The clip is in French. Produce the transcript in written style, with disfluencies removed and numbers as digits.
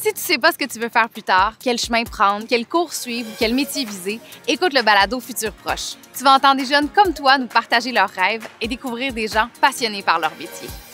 Si tu sais pas ce que tu veux faire plus tard, quel chemin prendre, quel cours suivre ou quel métier viser, écoute le balado Futur Proche. Tu vas entendre des jeunes comme toi nous partager leurs rêves et découvrir des gens passionnés par leur métier.